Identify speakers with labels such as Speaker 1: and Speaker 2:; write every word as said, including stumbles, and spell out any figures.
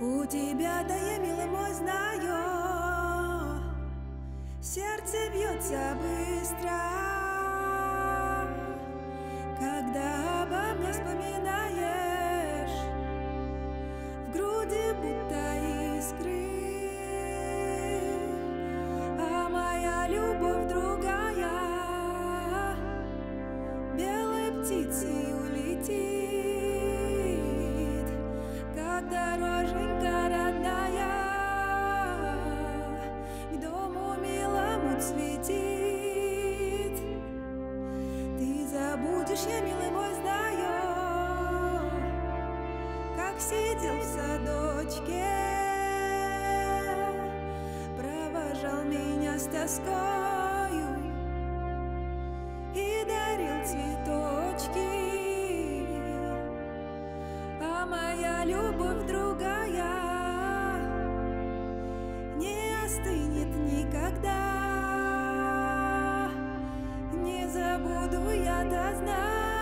Speaker 1: У тебя, да я, милый мой, знаю, сердце бьется быстро, когда обо мне вспоминаешь, в груди будто искры, а моя любовь другая белой птицей улетит, как дороженька родная к дому милому цветит. Ты забудешь, я, милый мой, знаю, как сидел в садочке, провожал меня с тоскою и дарил цветочки, а моя любовь другая не остынет никогда. Не забуду я, да знаю,